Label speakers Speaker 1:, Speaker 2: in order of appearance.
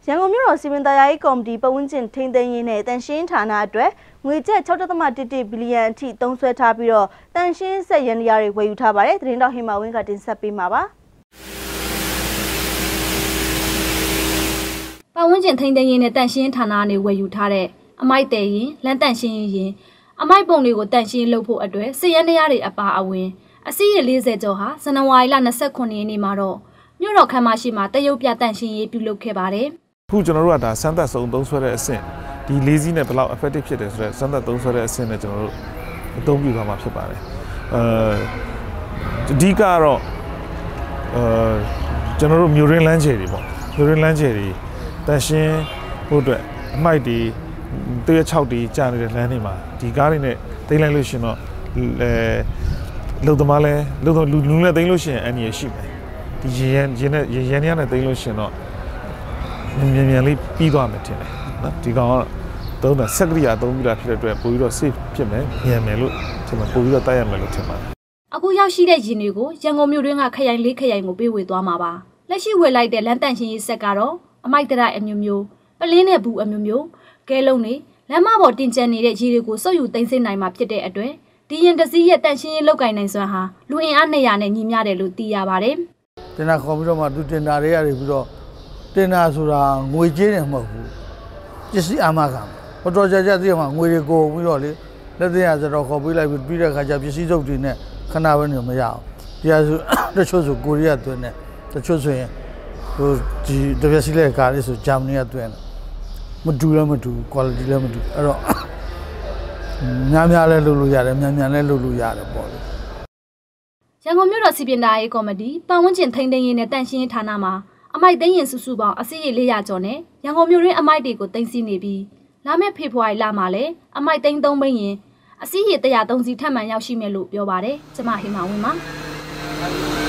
Speaker 1: ရန်ကုန်မြို့တော်စီမံသားရေးကော်မတီပတ်ဝန်းကျင်ထိန်းသိမ်းရေးနဲ့တန်ရှင်းဌာနအတွက်ငွေကျပ် 6.11 ဘီလီယံအထိသုံးစွဲထားပြီးတော့တန်ရှင်းစက်ယန္တရားတွေဝယ်ယူထားပါတယ်။သတင်းတောက်ဟိမာဝင်းကတင်ဆက်ပေးမှာပါ။
Speaker 2: ပတ်ဝန်းကျင်ထိန်းသိမ်းရေးနဲ့တန်ရှင်းဌာနကနေဝယ်ယူထားတဲ့အမိုက်တဲရင်လမ်းတန်ရှင်းရင်အမိုက်ပုံတွေကိုတန်ရှင်းလုပ်ဖို့အတွက်စက်ယန္တရားတွေအပါအဝင်အစီးရ40ကျော်ဟာဇန်နဝါရီလ29ရက်နေ့မှာတော့မြို့တော်ခမ်းမရှိမှာတရုတ်ပြတန်ရှင်းရေးပြုလုပ်ခဲ့ပါတယ်။
Speaker 3: အခုကျွန်တော်တို့ကဒါစမ်းသပ်ဆုံးသုံးဆွဲတဲ့အဆင့်ဒီလေးစီးနဲ့ဘယ်လောက် effective ဖြစ်တယ်ဆိုတော့စမ်းသပ်သုံးဆွဲတဲ့အဆင့်နဲ့ကျွန်တော်တို့အသုံးပြုသွားမှာဖြစ်ပါတယ်အဓိကတော့ကျွန်တော်တို့မြို့ရင်းလမ်းခြေတွေပေါ့မြို့ရင်းလမ်းခြေတွေတန်ရှင်းဖို့အတွက်အမိုက်တွေတရ6တွေကြာနေတဲ့လမ်းတွေမှာဒီကားတွေနဲ့သိမ်းလိုက်လို့ရှင်တော့လုံသမားလဲလုံလူနဲ့သိမ်းလို့ရှင်အန်ရရှိမယ်ဒီရန်နဲ့သိမ်းလို့ရှင်တော့မြန်လေးပြီးသွားမယ်ထင်တယ်နော်ဒီကောင်ကတော့သုံးတာစက်ကရိယာသုံးပြီးတာဖြစ်တဲ့အတွက်ပိုပြီးတော့ safe ဖြစ်မယ်မြန်မယ်လို့ထင်တယ်ပိုပြီးတော့တိုက်ရမယ်လို့ထင်ပါတယ်
Speaker 2: အခုရောက်ရှိတဲ့ယာဉ်တွေကိုရန်ကုန်မြို့တွင်းကခရိုင်၄ခရိုင်ကိုပေးဝေသွားမှာပါလက်ရှိဝယ်လိုက်တဲ့လမ်းတန့်ရှင်းရေးဆက်ကတော့အမိုက်တရအမျိုးမျိုးပလင်းနဲ့ဘူးအမျိုးမျိုးကဲလုံးတွေလမ်းမပေါ်တင်ကျန်နေတဲ့ရေတွေကိုစုပ်ယူသိမ်းဆည်းနိုင်မှာဖြစ်တဲ့အတွက်ဒီရင်တစည်းရဲ့တန့်ရှင်းရေးလုပ်ကိုင်နိုင်စွမ်းဟာလူအင်အား200နဲ့ညီမျှတယ်လို့သိရပါတယ်
Speaker 4: တင်တာခေါ်ပြီးတော့မှသူတင်တာတွေရပြီးတော့တင်တာဆိုတာငွေကြေးတယ်မဟုတ်ဘူးပစ္စည်းအာမခံဟိုတော်ကြသိရမှာငွေတွေကုန်ပြီးတော့လေလက်သေးရဆိုတော့ခေါ်ပေးလိုက်ပြီးတဲ့ခါကျပစ္စည်းစုပ်တွေနဲ့ခဏပဲနေမရအောင်ဒီဟာဆိုတချို့ဆိုကိုရီးယားတွင်းနဲ့တချို့ဆိုရင်ဟိုဒီတပြက်စီလက်ကားလေးဆိုဂျာမနီကတွင်းမတူလည်းမတူ quality လည်းမတူအဲ့တော့များလဲလုပ်လို့ရတယ်မြန်လဲလုပ်လို့ရတယ်ပေါ့လေ
Speaker 2: ရန်ကုန်မြို့တော်စီပင်သားရေးကော်မတီပတ်ဝန်းကျင်ထိန်းသိမ်းရေးနဲ့တန့်ရှင်းရေးဌာနမှာအမိုက်သိမ်းရင်စုစုပေါင်းအစီးရေ400ကျော်နဲ့ရန်ကုန်မြို့ရင်းအမိုက်တွေကိုသိမ်းဆည်းနေပြီးလာမယ့်ဖေဖော်ဝါရီလမှာလည်းအမိုက်သိမ်း3ဘိန်းရင်အစီးရေ130စီထပ်မံရောက်ရှိမယ်လို့ပြောပါတယ်။ကျမဟိမာဝင်းပါ